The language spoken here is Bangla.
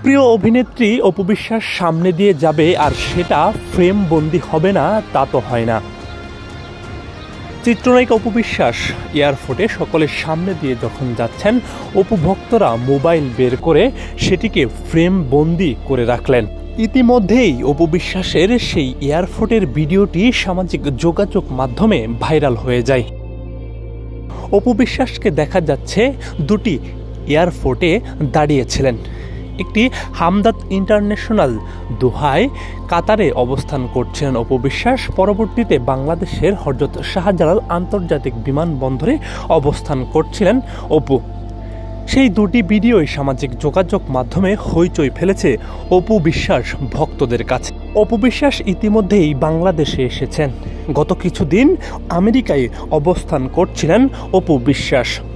প্রিয় অভিনেত্রী অপু বিশ্বাস সামনে দিয়ে যাবে আর সেটা ফ্রেম বন্দি হবে না তা তো হয় না। চিত্রনায়িকা অপু বিশ্বাস এয়ারপোর্টে সকলের সামনে দিয়ে যখন যাচ্ছেন, অপু ভক্তরা মোবাইল বের করে সেটিকে ফ্রেম বন্দি করে রাখলেন। ইতিমধ্যেই অপু বিশ্বাসের সেই এয়ারপোর্টের ভিডিওটি সামাজিক যোগাযোগ মাধ্যমে ভাইরাল হয়ে যায়। অপু বিশ্বাসকে দেখা যাচ্ছে দুটি এয়ারপোর্টে দাঁড়িয়েছিলেন। একটি হামদাদ ইন্টারন্যাশনাল দোহায় কাতারে অবস্থান করছিলেন অপু বিশ্বাস, পরবর্তীতে বাংলাদেশের হযরত শাহজালাল আন্তর্জাতিক বিমানবন্দরে অবস্থান করছিলেন অপু। সেই দুটি ভিডিওই সামাজিক যোগাযোগ মাধ্যমে হইচই ফেলেছে অপু বিশ্বাস ভক্তদের কাছে। অপু বিশ্বাস ইতিমধ্যেই বাংলাদেশে এসেছেন। গত কিছুদিন আমেরিকায় অবস্থান করছিলেন অপু বিশ্বাস।